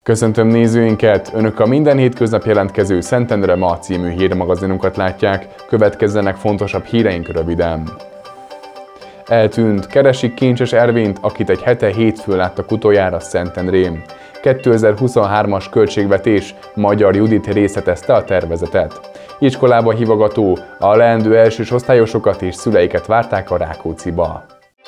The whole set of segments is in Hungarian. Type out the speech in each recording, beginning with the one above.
Köszöntöm nézőinket! Önök a minden hétköznap jelentkező Szentendre Ma című hírmagazinunkat látják, következzenek fontosabb híreink röviden. Eltűnt, keresik Kincses Ervint, akit egy hete hétfőn láttak utoljára Szentendrén. 2023-as költségvetés, Magyar Judit részletezte a tervezetet. Iskolába hívogató, a leendő elsős osztályosokat és szüleiket várták a Rákócziba.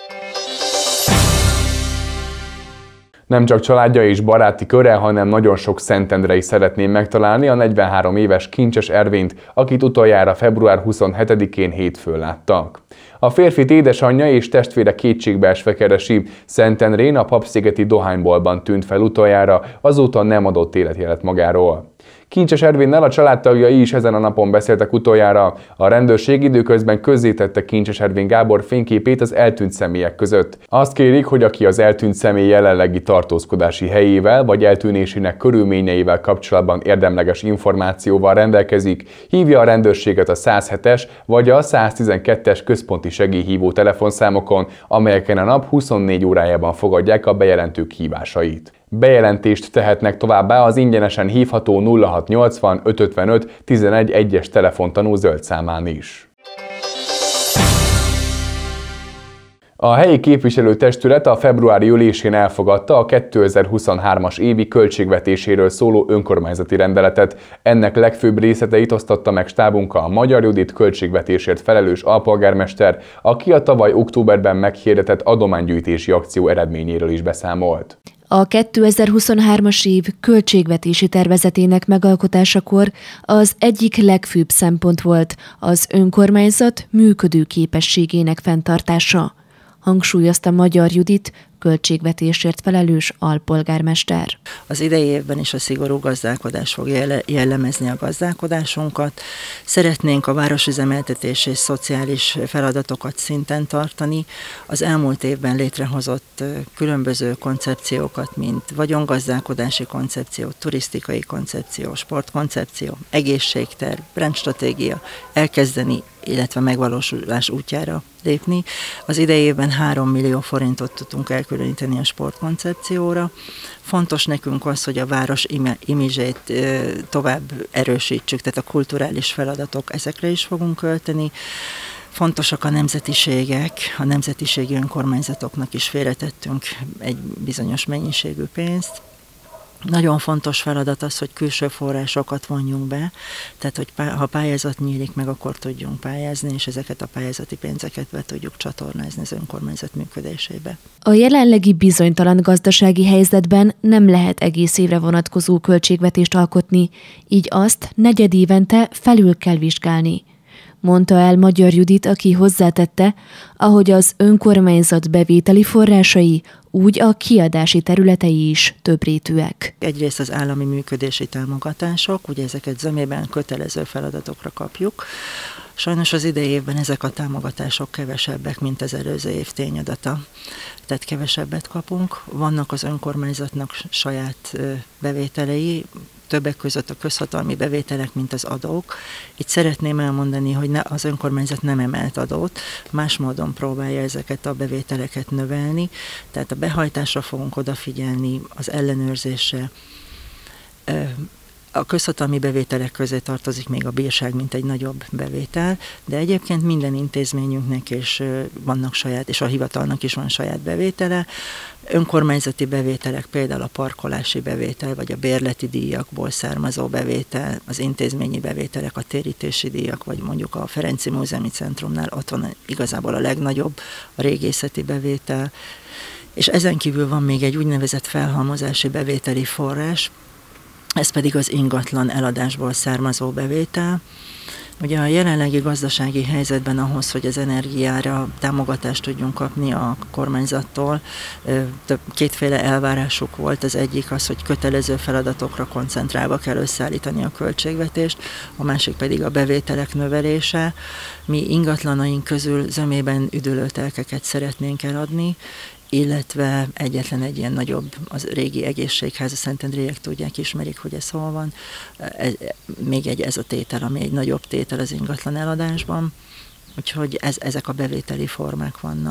Nem csak családja és baráti köre, hanem nagyon sok szentendrei szeretném megtalálni a 43 éves Kincses Ervint, akit utoljára február 27-én hétfőn láttak. A férfit édesanyja és testvére kétségbeesve keresi, Szentendrén a Papszigeti dohányboltban tűnt fel utoljára, azóta nem adott életjelet magáról. Kincses Ervinnel a családtagjai is ezen a napon beszéltek utoljára. A rendőrség időközben közzétette Kincses Ervin Gábor fényképét az eltűnt személyek között. Azt kérik, hogy aki az eltűnt személy jelenlegi tartózkodási helyével vagy eltűnésének körülményeivel kapcsolatban érdemleges információval rendelkezik, hívja a rendőrséget a 107-es vagy a 112-es központi segélyhívó telefonszámokon, amelyeken a nap 24 órájában fogadják a bejelentők hívásait. Bejelentést tehetnek továbbá az ingyenesen hívható 0680 555 11 1-es telefontanú zöld számán is. A helyi képviselőtestület a februári ülésén elfogadta a 2023-as évi költségvetéséről szóló önkormányzati rendeletet. Ennek legfőbb részleteit osztotta meg stábunkkal a Magyar Judit költségvetésért felelős alpolgármester, aki a tavaly októberben meghirdetett adománygyűjtési akció eredményéről is beszámolt. A 2023-as év költségvetési tervezetének megalkotásakor az egyik legfőbb szempont volt az önkormányzat működőképességének fenntartása, hangsúlyozta Magyar Judit költségvetésért felelős alpolgármester. Az idei évben is a szigorú gazdálkodás fog jellemezni a gazdálkodásunkat. Szeretnénk a városüzemeltetés és szociális feladatokat szinten tartani. Az elmúlt évben létrehozott különböző koncepciókat, mint vagyongazdálkodási koncepció, turisztikai koncepció, sportkoncepció, egészségterv, brandstratégia elkezdeni, illetve megvalósulás útjára lépni. Az idei évben 3 millió forintot tudtunk elkülöníteni a sportkoncepcióra. Fontos nekünk az, hogy a város imidzsét tovább erősítsük, tehát a kulturális feladatok, ezekre is fogunk költeni. Fontosak a nemzetiségek, a nemzetiségi önkormányzatoknak is félretettünk egy bizonyos mennyiségű pénzt. Nagyon fontos feladat az, hogy külső forrásokat vonjunk be, tehát hogy ha pályázat nyílik meg, akkor tudjunk pályázni, és ezeket a pályázati pénzeket be tudjuk csatornázni az önkormányzat működésébe. A jelenlegi bizonytalan gazdasági helyzetben nem lehet egész évre vonatkozó költségvetést alkotni, így azt negyedévente felül kell vizsgálni, mondta el Magyar Judit, aki hozzátette, ahogy az önkormányzat bevételi forrásai, úgy a kiadási területei is többrétűek. Egyrészt az állami működési támogatások, ugye ezeket zömében kötelező feladatokra kapjuk. Sajnos az idei évben ezek a támogatások kevesebbek, mint az előző év tényadata. Tehát kevesebbet kapunk. Vannak az önkormányzatnak saját bevételei, többek között a közhatalmi bevételek, mint az adók. Itt szeretném elmondani, hogy az önkormányzat nem emelt adót, más módon próbálja ezeket a bevételeket növelni, tehát a behajtásra fogunk odafigyelni, az ellenőrzésre. A közhatalmi bevételek közé tartozik még a bírság, mint egy nagyobb bevétel, de egyébként minden intézményünknek és vannak saját, és a hivatalnak is van saját bevétele. Önkormányzati bevételek, például a parkolási bevétel, vagy a bérleti díjakból származó bevétel, az intézményi bevételek, a térítési díjak, vagy mondjuk a Ferenci Múzeumi Centrumnál ott van igazából a legnagyobb, a régészeti bevétel, és ezen kívül van még egy úgynevezett felhalmozási bevételi forrás, ez pedig az ingatlan eladásból származó bevétel. Ugye a jelenlegi gazdasági helyzetben ahhoz, hogy az energiára támogatást tudjunk kapni a kormányzattól, kétféle elvárásuk volt. Az egyik az, hogy kötelező feladatokra koncentrálva kell összeállítani a költségvetést, a másik pedig a bevételek növelése. Mi ingatlanaink közül zömében üdülőtelkeket szeretnénk eladni, illetve egyetlen egy ilyen nagyobb, az régi egészségház, a szentendréiek tudják, ismerik, hogy ez hol van. Még ez a tétel, ami egy nagyobb tétel az ingatlan eladásban. Úgyhogy ezek a bevételi formák vannak.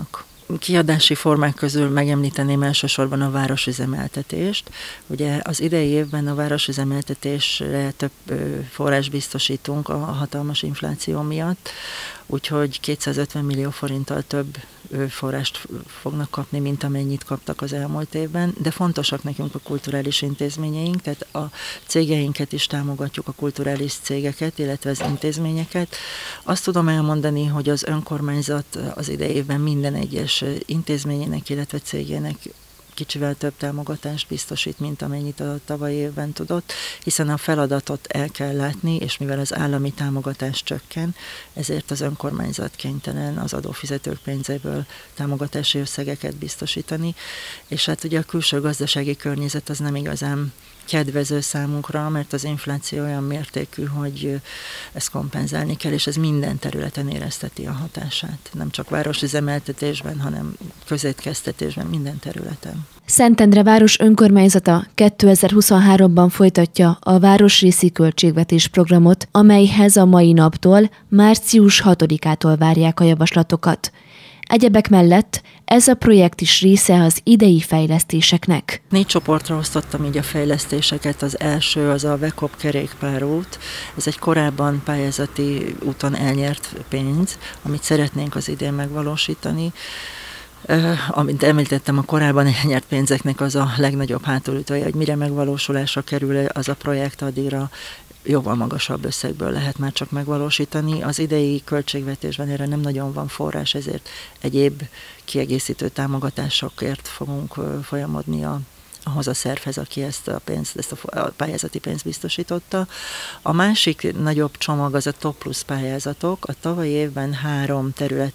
kiadási formák közül megemlíteném elsősorban a városüzemeltetést. Ugye az idei évben a városüzemeltetésre több forrás biztosítunk a hatalmas infláció miatt, úgyhogy 250 millió forinttal több forrást fognak kapni, mint amennyit kaptak az elmúlt évben, de fontosak nekünk a kulturális intézményeink, tehát a cégeinket is támogatjuk, a kulturális cégeket, illetve az intézményeket. Azt tudom elmondani, hogy az önkormányzat az idei évben minden egyes intézményének, illetve cégének kicsivel több támogatást biztosít, mint amennyit a tavalyi évben tudott, hiszen a feladatot el kell látni, és mivel az állami támogatás csökken, ezért az önkormányzat kénytelen az adófizetők pénzéből támogatási összegeket biztosítani, és hát ugye a külső gazdasági környezet az nem igazán kedvező számunkra, mert az infláció olyan mértékű, hogy ezt kompenzálni kell, és ez minden területen érezteti a hatását. Nem csak városüzemeltetésben, hanem közétkeztetésben, minden területen. Szentendre város önkormányzata 2023-ban folytatja a városrészi költségvetés programot, amelyhez a mai naptól, március 6-ától várják a javaslatokat. Egyebek mellett ez a projekt is része az idei fejlesztéseknek. 4 csoportra osztottam így a fejlesztéseket. Az első az a Vekop kerékpárút. Ez egy korábban pályázati úton elnyert pénz, amit szeretnénk az idén megvalósítani. Amint említettem, a korábban elnyert pénzeknek az a legnagyobb hátulütője, hogy mire megvalósulásra kerül az a projekt, addigra jóval magasabb összegből lehet már csak megvalósítani. Az idei költségvetésben erre nem nagyon van forrás, ezért egyéb kiegészítő támogatásokért fogunk folyamodni ahhoz a szervhez, aki ezt a pályázati pénzt biztosította. A másik nagyobb csomag az a Top Plus pályázatok. A tavalyi évben 3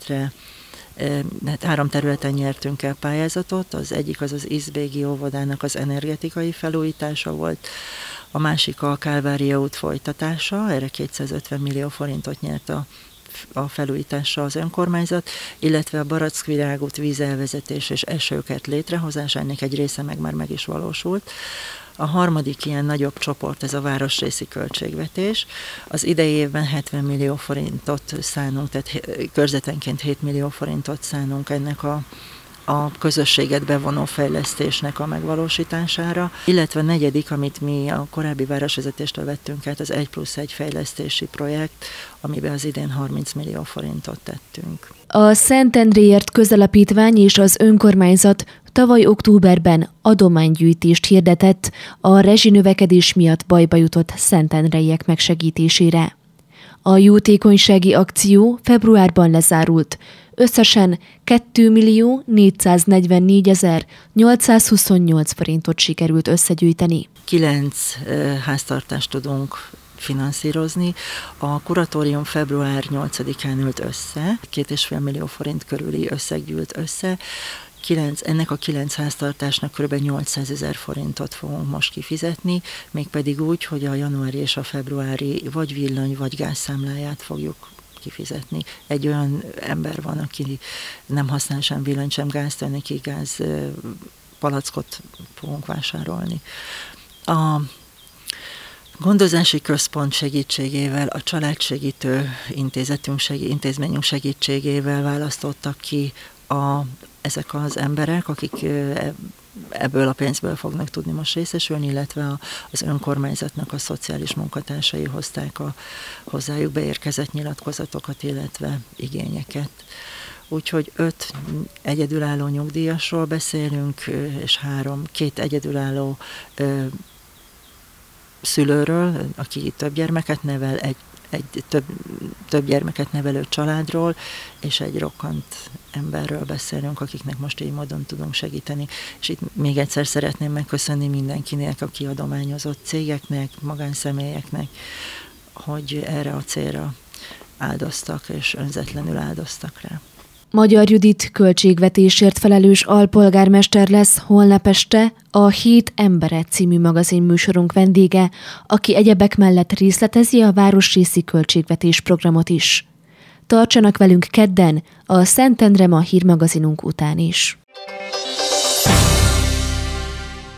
területen nyertünk el pályázatot. Az egyik az Izbégi óvodának az energetikai felújítása volt, a másik a Kálvária út folytatása, erre 250 millió forintot nyert a felújításra az önkormányzat, illetve a Barackvirág út vízelvezetés és esőkert létrehozása, ennek egy része már meg is valósult. A harmadik ilyen nagyobb csoport, ez a városrészi költségvetés. Az idei évben 70 millió forintot szánunk, tehát körzetenként 7 millió forintot szánunk ennek a közösséget bevonó fejlesztésnek a megvalósítására, illetve a negyedik, amit mi a korábbi városvezetéstől vettünk át, az 1+1 fejlesztési projekt, amiben az idén 30 millió forintot tettünk. A Szentendréért Közalapítvány és az önkormányzat tavaly októberben adománygyűjtést hirdetett a rezsinövekedés miatt bajba jutott szentendreiek megsegítésére. A jótékonysági akció februárban lezárult. Összesen 2.444.828 forintot sikerült összegyűjteni. 9 háztartást tudunk finanszírozni. A kuratórium február 8-án ült össze, 2,5 millió forint körüli összeg gyűlt össze. Ennek a 9 háztartásnak kb. 800 000 forintot fogunk most kifizetni, mégpedig úgy, hogy a januári és a februári vagy villany, vagy gázszámláját fogjuk kifizetni. Egy olyan ember van, aki nem használ sem villany, sem gázt, neki gáz palackot fogunk vásárolni. A gondozási központ segítségével, a családsegítő intézményünk segítségével választottak ki ezek az emberek, akik ebből a pénzből fognak tudni most részesülni, illetve az önkormányzatnak a szociális munkatársai hozták a hozzájuk beérkezett nyilatkozatokat, illetve igényeket. Úgyhogy 5 egyedülálló nyugdíjasról beszélünk, és 2 egyedülálló szülőről, aki több gyermeket nevel, egy több gyermeket nevelő családról, és egy rokkant emberről beszélünk, akiknek most így módon tudunk segíteni. És itt még egyszer szeretném megköszönni mindenkinek, aki adományozott, cégeknek, magánszemélyeknek, hogy erre a célra áldoztak, és önzetlenül áldoztak rá. Magyar Judit költségvetésért felelős alpolgármester lesz holnap este a Hét embere című magazinműsorunk vendége, aki egyebek mellett részletezi a városrészi költségvetés programot is. Tartsanak velünk kedden, a Szentendre Ma hírmagazinunk után is.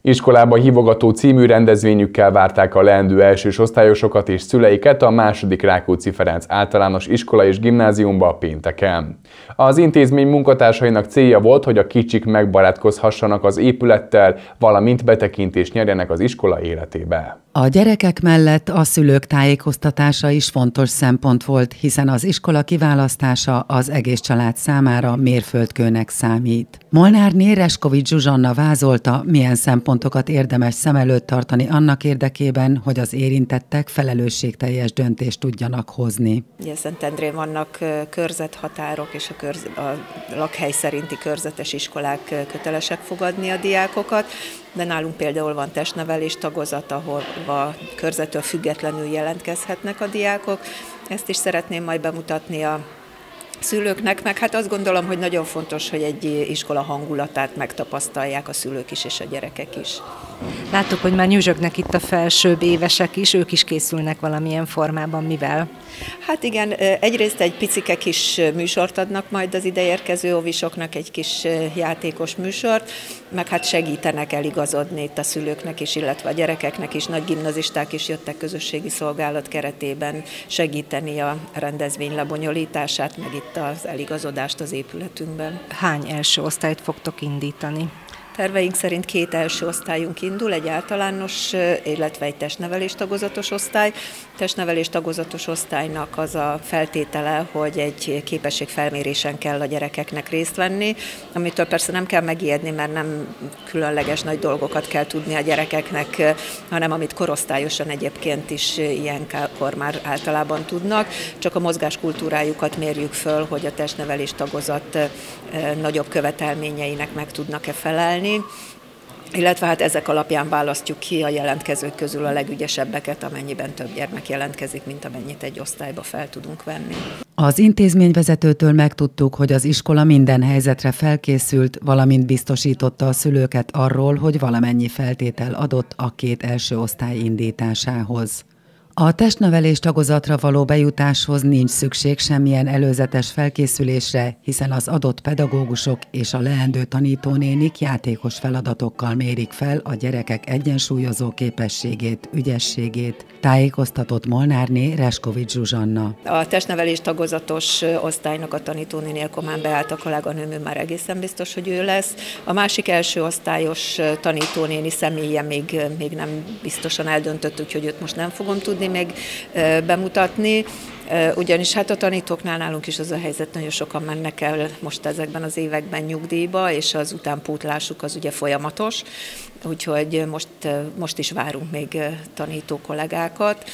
Iskolába hívogató című rendezvényükkel várták a leendő elsős osztályosokat és szüleiket a II. Rákóczi Ferenc általános iskola és gimnáziumba pénteken. Az intézmény munkatársainak célja volt, hogy a kicsik megbarátkozhassanak az épülettel, valamint betekintést nyerjenek az iskola életébe. A gyerekek mellett a szülők tájékoztatása is fontos szempont volt, hiszen az iskola kiválasztása az egész család számára mérföldkőnek számít. Molnárné Reskovics Zsuzsanna vázolta, milyen szempontokat érdemes szem előtt tartani annak érdekében, hogy az érintettek felelősségteljes döntést tudjanak hozni. Ugye Szentendrén vannak körzethatárok, és a lakhely szerinti körzetes iskolák kötelesek fogadni a diákokat, de nálunk például van testnevelés tagozat, ahol körzettől függetlenül jelentkezhetnek a diákok. Ezt is szeretném majd bemutatni a szülőknek, meg hát azt gondolom, hogy nagyon fontos, hogy egy iskola hangulatát megtapasztalják a szülők is és a gyerekek is. Láttuk, hogy már nyüzsögnek itt a felsőbb évesek is, ők is készülnek valamilyen formában, mivel? Hát igen, egyrészt egy picike kis műsort adnak majd az ideérkező óvisoknak, egy kis játékos műsort, meg hát segítenek eligazodni itt a szülőknek is, illetve a gyerekeknek is. Nagy gimnazisták is jöttek közösségi szolgálat keretében segíteni a rendezvény lebonyolítását, meg itt az eligazodást az épületünkben. Hány első osztályt fogtok indítani? Terveink szerint 2 első osztályunk indul, egy általános, illetve egy testnevelés tagozatos osztály. Testnevelés tagozatos osztálynak az a feltétele, hogy egy képességfelmérésen kell a gyerekeknek részt venni, amitől persze nem kell megijedni, mert nem különleges nagy dolgokat kell tudni a gyerekeknek, hanem amit korosztályosan egyébként is ilyenkor már általában tudnak. Csak a mozgáskultúrájukat mérjük föl, hogy a testnevelés tagozat nagyobb követelményeinek meg tudnak-e felelni, illetve hát ezek alapján választjuk ki a jelentkezők közül a legügyesebbeket, amennyiben több gyermek jelentkezik, mint amennyit egy osztályba fel tudunk venni. Az intézményvezetőtől megtudtuk, hogy az iskola minden helyzetre felkészült, valamint biztosította a szülőket arról, hogy valamennyi feltétel adott a 2 első osztály indításához. A testnevelés tagozatra való bejutáshoz nincs szükség semmilyen előzetes felkészülésre, hiszen az adott pedagógusok és a leendő tanítónénik játékos feladatokkal mérik fel a gyerekek egyensúlyozó képességét, ügyességét, tájékoztatott Molnárné Reskovics Zsuzsanna. A testnevelés tagozatos osztálynak a tanítónéni, akkor már beállt a kolléganőm, már egészen biztos, hogy ő lesz. A másik első osztályos tanítónéni személye még nem biztosan eldöntött, úgyhogy őt most nem fogom tudni még bemutatni, ugyanis hát a tanítóknál nálunk is az a helyzet, nagyon sokan mennek el most ezekben az években nyugdíjba, és az utánpótlásuk az ugye folyamatos, úgyhogy most is várunk még tanító kollégákat.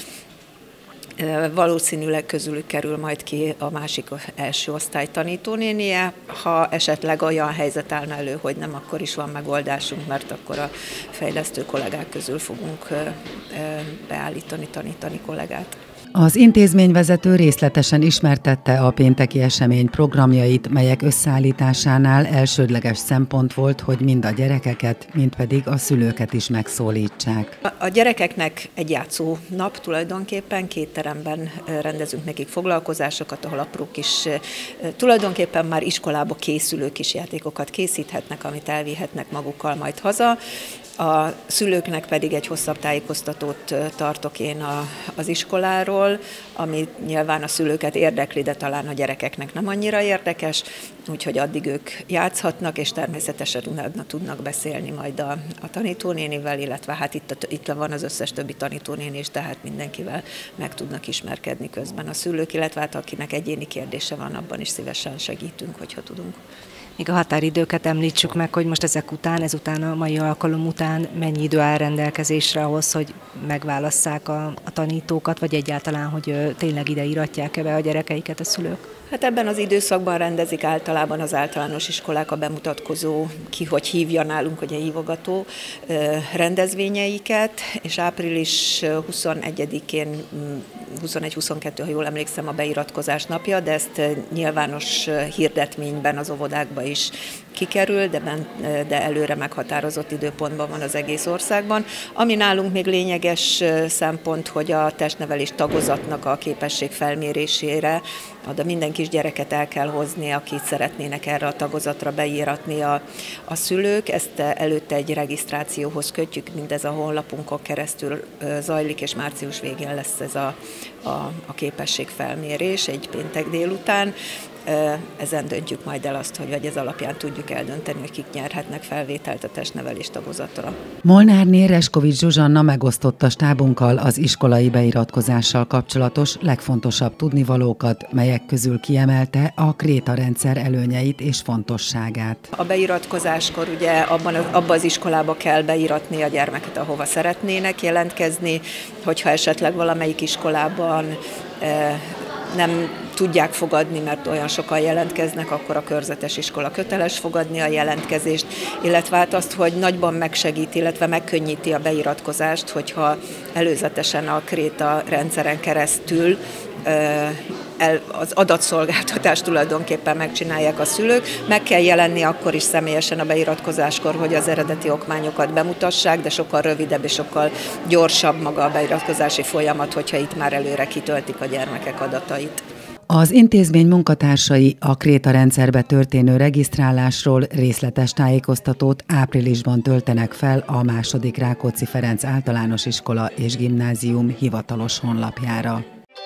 Valószínűleg közülük kerül majd ki a másik első osztály tanítónénie. Ha esetleg olyan helyzet állna elő, hogy nem, akkor is van megoldásunk, mert akkor a fejlesztő kollégák közül fogunk beállítani, tanítani kollégát. Az intézményvezető részletesen ismertette a pénteki esemény programjait, melyek összeállításánál elsődleges szempont volt, hogy mind a gyerekeket, mind pedig a szülőket is megszólítsák. A gyerekeknek egy játszó nap tulajdonképpen, 2 teremben rendezünk nekik foglalkozásokat, ahol aprók is tulajdonképpen már iskolába készülő kis játékokat készíthetnek, amit elvihetnek magukkal majd haza. A szülőknek pedig egy hosszabb tájékoztatót tartok én az iskoláról, ami nyilván a szülőket érdekli, de talán a gyerekeknek nem annyira érdekes, úgyhogy addig ők játszhatnak, és természetesen tudnak beszélni majd a tanítónénivel, illetve hát itt van az összes többi tanítónéni is, tehát mindenkivel meg tudnak ismerkedni közben a szülők, illetve hát akinek egyéni kérdése van, abban is szívesen segítünk, hogyha tudunk. Még a határidőket említsük meg, hogy most ezután a mai alkalom után mennyi idő áll rendelkezésre ahhoz, hogy megválasszák a tanítókat, vagy egyáltalán, hogy tényleg ide iratják-e be a gyerekeiket a szülők? Hát ebben az időszakban rendezik általában az általános iskolák a bemutatkozó, ki hogy hívja nálunk, ugye hívogató rendezvényeiket, és április 21-én, 21-22, ha jól emlékszem, a beiratkozás napja, de ezt nyilvános hirdetményben az óvodákba is kikerül, de előre meghatározott időpontban van az egész országban. Ami nálunk még lényeges szempont, hogy a testnevelés tagozatnak a képesség felmérésére oda minden kisgyereket el kell hozni, akit szeretnének erre a tagozatra beíratni a szülők. Ezt előtte egy regisztrációhoz kötjük, mindez a honlapunkon keresztül zajlik, és március végén lesz ez a képességfelmérés egy péntek délután. Ezen döntjük majd el azt, hogy ez alapján tudjuk eldönteni, hogy kik nyerhetnek felvételt a testnevelés tagozatra. Molnárné Reskovics Zsuzsanna megosztotta stábunkkal az iskolai beiratkozással kapcsolatos legfontosabb tudnivalókat, melyek közül kiemelte a Kréta rendszer előnyeit és fontosságát. A beiratkozáskor ugye abban az iskolába kell beiratni a gyermeket, ahova szeretnének jelentkezni, hogyha esetleg valamelyik iskolában nem tudják fogadni, mert olyan sokan jelentkeznek, akkor a körzetes iskola köteles fogadni a jelentkezést, illetve hát azt, hogy nagyban megsegít, illetve megkönnyíti a beiratkozást, hogyha előzetesen a Kréta rendszeren keresztül az adatszolgáltatást tulajdonképpen megcsinálják a szülők. Meg kell jelenni akkor is személyesen a beiratkozáskor, hogy az eredeti okmányokat bemutassák, de sokkal rövidebb és sokkal gyorsabb maga a beiratkozási folyamat, hogyha itt már előre kitöltik a gyermekek adatait. Az intézmény munkatársai a Kréta rendszerbe történő regisztrálásról részletes tájékoztatót áprilisban töltenek fel a II. Rákóczi Ferenc Általános Iskola és Gimnázium hivatalos honlapjára.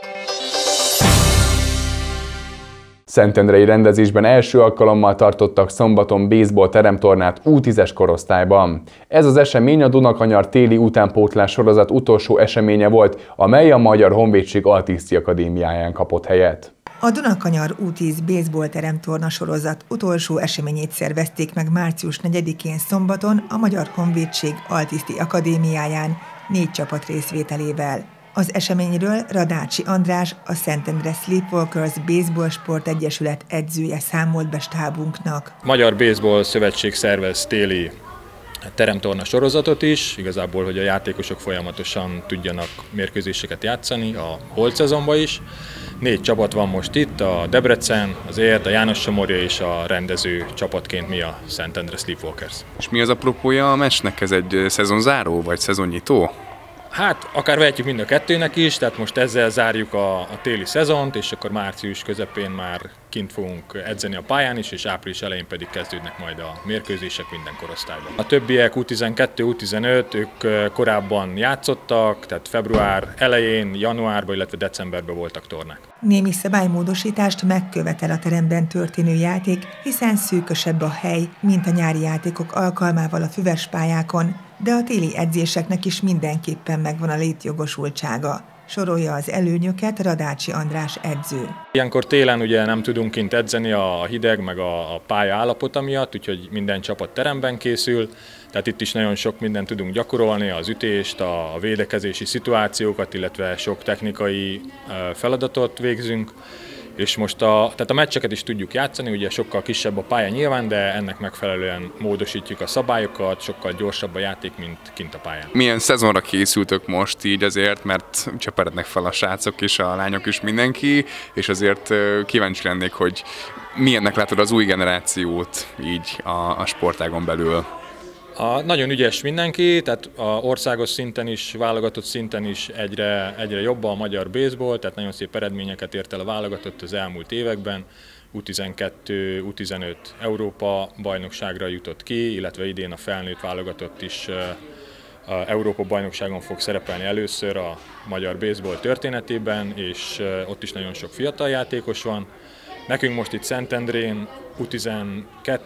Szentendrei rendezésben első alkalommal tartottak szombaton baseball teremtornát U10-es korosztályban. Ez az esemény a Dunakanyar téli utánpótlás sorozat utolsó eseménye volt, amely a Magyar Honvédség Altiszti Akadémiáján kapott helyet. A Dunakanyar U10 baseball teremtorna sorozat utolsó eseményét szervezték meg március 4-én szombaton a Magyar Honvédség Altiszti Akadémiáján 4 csapat részvételével. Az eseményről Radácsi András, a Szentendre Sleepwalkers Baseball Sport Egyesület edzője számolt be stábunknak. Magyar Baseball Szövetség szervez téli teremtorna sorozatot is, igazából, hogy a játékosok folyamatosan tudjanak mérkőzéseket játszani, a holt szezonban is. 4 csapat van most itt, a Debrecen, az Ért, a János-Somorja és a rendező csapatként mi a Szentendre Sleepwalkers. És mi az apropója a meccsnek? Ez egy szezonzáró vagy szezonnyitó? Hát, akár vehetjük mind a kettőnek is, tehát most ezzel zárjuk a téli szezont, és akkor március közepén már kint fogunk edzeni a pályán is, és április elején pedig kezdődnek majd a mérkőzések minden korosztályban. A többiek U12, U15, ők korábban játszottak, tehát február elején, januárban, illetve decemberben voltak tornák. Némi szabálymódosítást megkövetel a teremben történő játék, hiszen szűkösebb a hely, mint a nyári játékok alkalmával a füves pályákon, de a téli edzéseknek is mindenképpen megvan a létjogosultsága. Sorolja az előnyöket Radácsi András edző. Ilyenkor télen ugye nem tudunk kint edzeni a hideg meg a pálya állapota miatt, úgyhogy minden csapat teremben készül, tehát itt is nagyon sok mindent tudunk gyakorolni, az ütést, a védekezési szituációkat, illetve sok technikai feladatot végzünk. És most tehát a meccseket is tudjuk játszani, ugye sokkal kisebb a pálya nyilván, de ennek megfelelően módosítjuk a szabályokat, sokkal gyorsabb a játék, mint kint a pályán. Milyen szezonra készültök most így azért, mert cseperednek fel a srácok és a lányok is mindenki, és azért kíváncsi lennék, hogy milyennek látod az új generációt így a sportágon belül? Nagyon ügyes mindenki, tehát országos szinten is, válogatott szinten is egyre jobb a magyar baseball, tehát nagyon szép eredményeket ért el a válogatott az elmúlt években. U12, U15 Európa bajnokságra jutott ki, illetve idén a felnőtt válogatott is a Európa bajnokságon fog szerepelni először a magyar baseball történetében, és ott is nagyon sok fiatal játékos van. Nekünk most itt Szentendrén U12,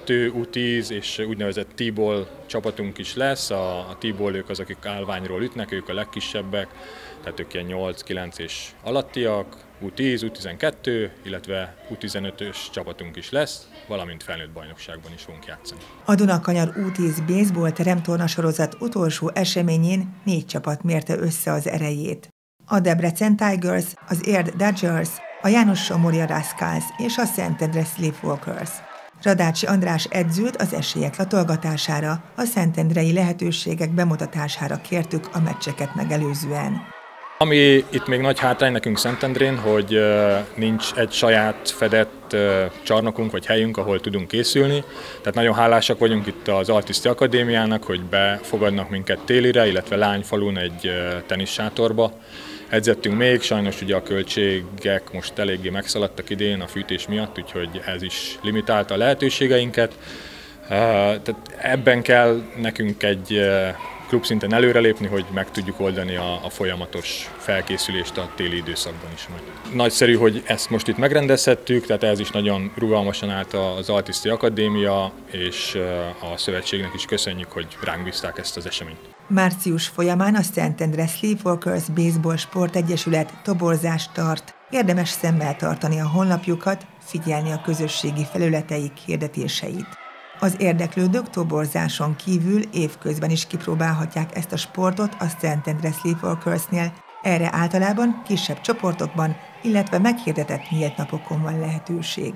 U10 és úgynevezett T-ball csapatunk is lesz. A T-ball ők az, akik állványról ütnek, ők a legkisebbek, tehát ők ilyen 8-9 és alattiak, U10, U12, illetve U15-ös csapatunk is lesz, valamint felnőtt bajnokságban is fogunk játszani. A Dunakanyar U10 baseball teremtorna sorozat utolsó eseményén 4 csapat mérte össze az erejét. A Debrecen Tigers, az Érd Dodgers, a János-Somorja Rascals és a Szentendre Sleepwalkers. Radácsi András edzőt az esélyek latolgatására, a szentendrei lehetőségek bemutatására kértük a meccseket megelőzően. Ami itt még nagy hátrány nekünk Szentendrén, hogy nincs egy saját fedett csarnokunk vagy helyünk, ahol tudunk készülni. Tehát nagyon hálásak vagyunk itt az Altiszti Akadémiának, hogy befogadnak minket télire, illetve Lányfalun egy teniszsátorba. Edzettünk még, sajnos ugye a költségek most eléggé megszaladtak idén a fűtés miatt, úgyhogy ez is limitálta a lehetőségeinket. Tehát ebben kell nekünk egy klubszinten előrelépni, hogy meg tudjuk oldani a folyamatos felkészülést a téli időszakban is. Nagyszerű, hogy ezt most itt megrendezhettük, tehát ez is nagyon rugalmasan állt az Altiszti Akadémia, és a szövetségnek is köszönjük, hogy ránk bízták ezt az eseményt. Március folyamán a Szentendre Sleepwalkers Baseball Sportegyesület toborzást tart. Érdemes szemmel tartani a honlapjukat, figyelni a közösségi felületeik hirdetéseit. Az érdeklődők toborzáson kívül évközben is kipróbálhatják ezt a sportot a Szentendre Sleepwalkersnél. Erre általában kisebb csoportokban, illetve meghirdetett nyílt napokon van lehetőség.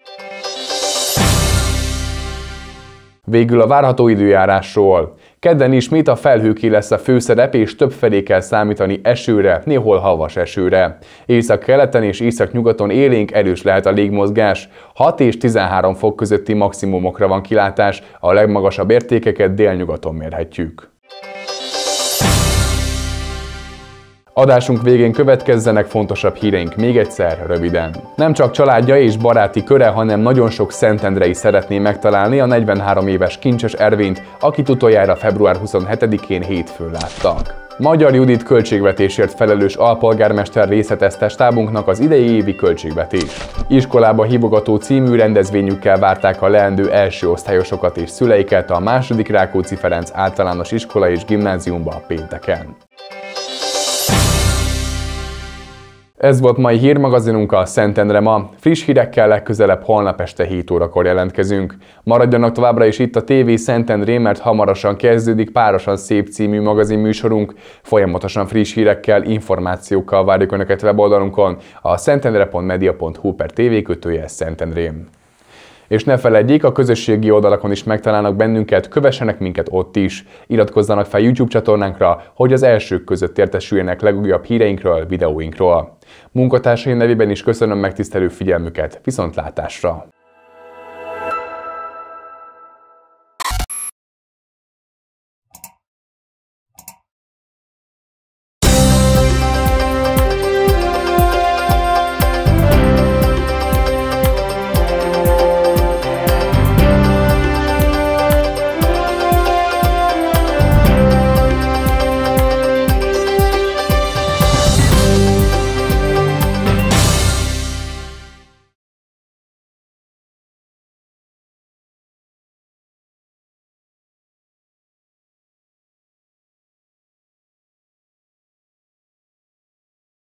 Végül a várható időjárásról. Kedden ismét a felhőké lesz a főszerep, és többfelé kell számítani esőre, néhol havas esőre. Északkeleten és északnyugaton élénk erős lehet a légmozgás. 6 és 13 fok közötti maximumokra van kilátás, a legmagasabb értékeket délnyugaton mérhetjük. Adásunk végén következzenek fontosabb híreink még egyszer, röviden. Nem csak családja és baráti köre, hanem nagyon sok szentendrei szeretné megtalálni a 43 éves Kincses Ervényt, akit utoljára február 27-én hétfőn láttak. Magyar Judit költségvetésért felelős alpolgármester részletezte stábunknak az idei évi költségvetést. Iskolába hívogató című rendezvényükkel várták a leendő első osztályosokat és szüleiket a II. Rákóczi Ferenc általános iskola és gimnáziumba pénteken. Ez volt mai hírmagazinunk a Szentendre ma. Friss hírekkel legközelebb holnap este 7 órakor jelentkezünk. Maradjanak továbbra is itt a TV Szentendrén, mert hamarosan kezdődik Párosan Szép című magazinműsorunk. Folyamatosan friss hírekkel, információkkal várjuk Önöket weboldalunkon a szentendre.media.hu/tv/Szentendrén. És ne feledjék, a közösségi oldalakon is megtalálnak bennünket, kövessenek minket ott is. Iratkozzanak fel YouTube csatornánkra, hogy az elsők között értesüljenek legújabb híreinkről, videóinkról. Munkatársaim nevében is köszönöm megtisztelő figyelmüket, viszontlátásra!